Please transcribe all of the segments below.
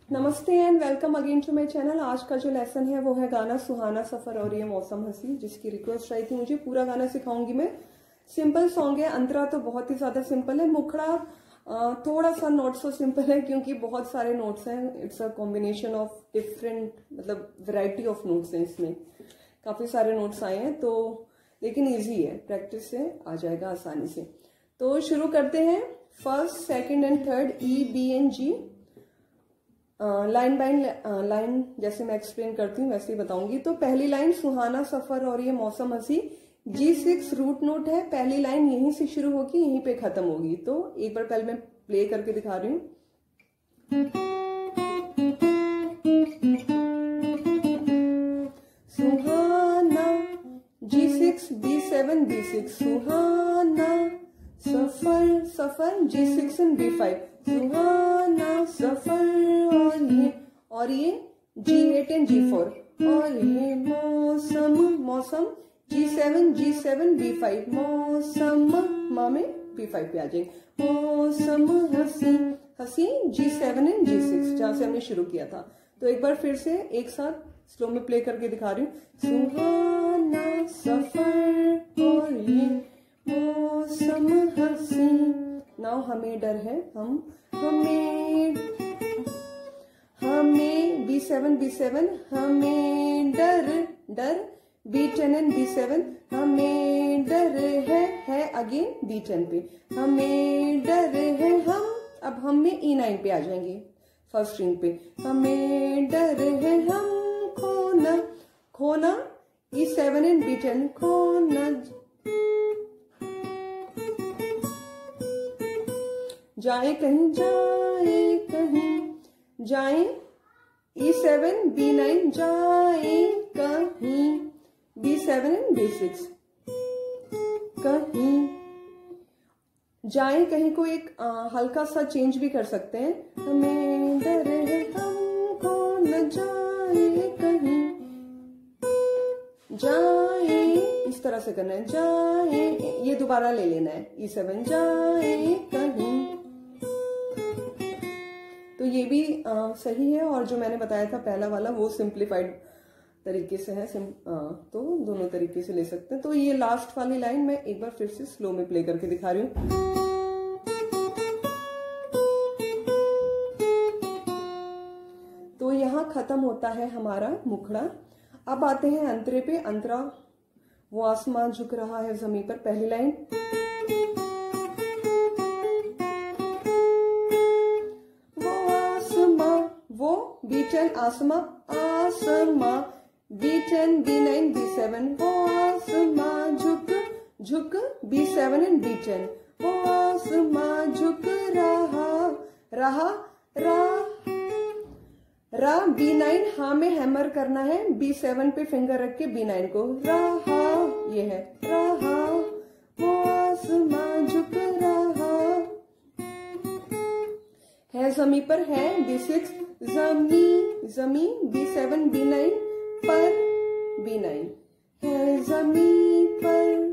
नमस्ते and welcome again to my channel. आज का जो लेसन है वो है गाना सुहाना सफर और ये मौसम हंसी, जिसकी रिक्वेस्ट आई थी मुझे। पूरा गाना सिखाऊंगी मैं। सिंपल सॉन्ग है। अंतरा तो बहुत ही ज्यादा सिंपल है। मुखड़ा थोड़ा सा नोट सो सिंपल है क्योंकि बहुत सारे नोट्स हैं। It's a combination of different, मतलब वैरायटी ऑफ नोट्स हैं इसमें। काफी सारे नोट्स आए हैं तो, लेकिन ईजी है, प्रैक्टिस से आ जाएगा आसानी से। तो शुरू करते हैं। First, second and third, E, B and G. Line by line जैसे मैं एक्सप्लेन करती हूँ वैसे ही बताऊंगी। तो पहली लाइन सुहाना सफर और ये मौसम हंसी, G6 रूट नोट है। पहली लाइन यहीं से शुरू होगी, यहीं पे खत्म होगी। तो एक बार पहले मैं प्ले करके दिखा रही हूँ। सुहाना, G6 B7 B6, Suhana suffer suffer, G6 and B5, सुहाना सफर और ये G8 एंड G4, और ये मौसम मौसम G7 B5, मौसम माँ में B5 पे आ जाएंगे। मौसम हंसी हंसी G7 एंड G6, जहां से हमने शुरू किया था। तो एक बार फिर से एक साथ स्लो में प्ले करके दिखा रही हूँ। सुहाना सफर और ये मौसम हंसी। नाउ हमें डर है, हमें B7 हमें डर B10 एंड B7, हमें डर है अगेन B10 पे, हमें डर है हम। अब हम में E9 पे आ जाएंगे फर्स्ट स्ट्रिंग पे। हमें डर है हम खोना E7 एंड B10, खोना जाए कहीं जाए E7 B9, जाए कहीं B7 एंड B6, कहीं जाए कहीं को एक हल्का सा चेंज भी कर सकते हैं। हमें डर है हमको न जाए कहीं, जाए इस तरह से करना है। जाए, ये दोबारा ले लेना है E7, जाए कहीं। तो ये भी सही है। और जो मैंने बताया था पहला वाला वो सिंप्लीफाइड तरीके से है। तो दोनों तरीके से ले सकते हैं। तो ये लास्ट वाली लाइन मैं एक बार फिर से स्लो में प्ले करके दिखा रही हूँ। तो यहाँ खत्म होता है हमारा मुखड़ा। अब आते हैं अंतरे पे। अंतरा, वो आसमान झुक रहा है जमीन पर, पहली लाइन। वो B10 आसमा B10 B9 B7, वो आसमा झुक B7 एंड B10, वो आसमा झुक रा B9, हाँ में हैमर करना है। B7 पे फिंगर रख के B9 को रहा, ये है रहा, वो आसमा झुक रहा है जमी पर, है B6 जमी B7 B9 पर, B9 है जमी पर।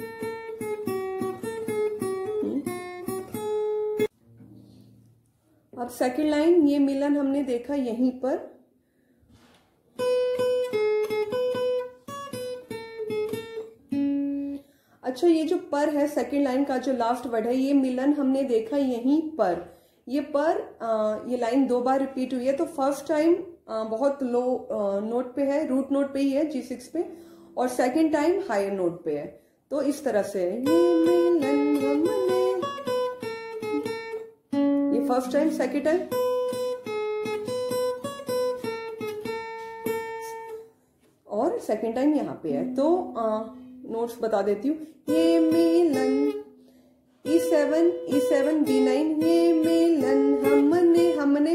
अब सेकंड लाइन, ये मिलन हमने देखा यहीं पर। अच्छा, ये जो पर है सेकंड लाइन का जो लास्ट वर्ड है, ये मिलन हमने देखा यहीं पर। ये पर ये लाइन 2 बार रिपीट हुई है। तो फर्स्ट टाइम बहुत लो नोट पे है, रूट नोट पे ही है G6 पे, और सेकंड टाइम हायर नोट पे है। तो इस तरह से ये मिलन हमने, ये फर्स्ट टाइम, सेकंड टाइम, और सेकंड टाइम यहाँ पे है। तो नोट्स बता देती हूँ। ये मिलन E7 B9, ये मिलन हमने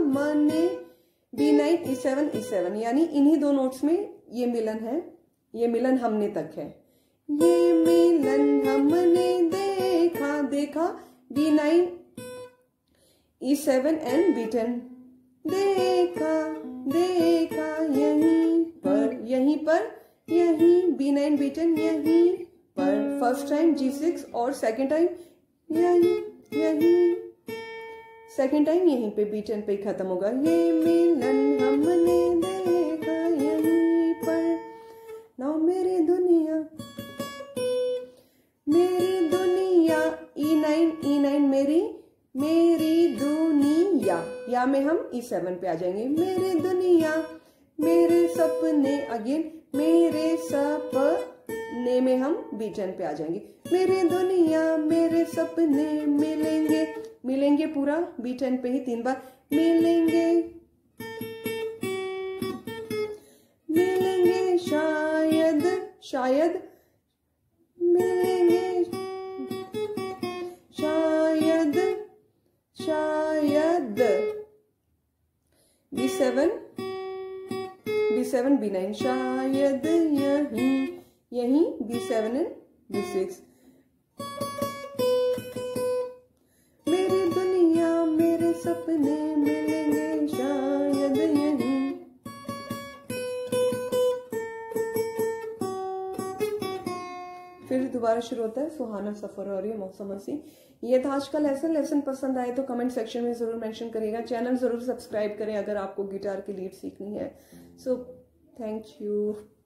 B9 E7 यानी इन्हीं दो नोट्स में ये मिलन है। ये मिलन हमने तक है। ये मिलन हमने देखा B9 E7 एंड B10, देखा यहीं B9 B10, यहीं पर फर्स्ट टाइम G6 और सेकंड टाइम यहीं सेकंड टाइम यहीं पे B10 पे ही खत्म होगा। ये मिलन हमने देखा यहीं पर। नाउ मेरी दुनिया E9 मेरी दुनिया, या में हम E7 पे आ जाएंगे। मेरी दुनिया मेरे सपने, अगेन मेरे सपने में हम B10 पे आ जाएंगे। मेरी दुनिया मेरे सपने मिलेंगे पूरा B10 पे ही 3 बार। मिलेंगे शायद मिलेंगे शायद B7 B9 शायद यहीं B7 एंड B6। मेरी दुनिया मेरे सपने मिलेंगे शायद यहीं। फिर दोबारा शुरू होता है सुहाना सफर और ये मौसम हंसी। ये था आज का लेसन पसंद आए तो कमेंट सेक्शन में जरूर मेंशन करिएगा। चैनल जरूर सब्सक्राइब करें अगर आपको गिटार की लीड सीखनी है। So thank you.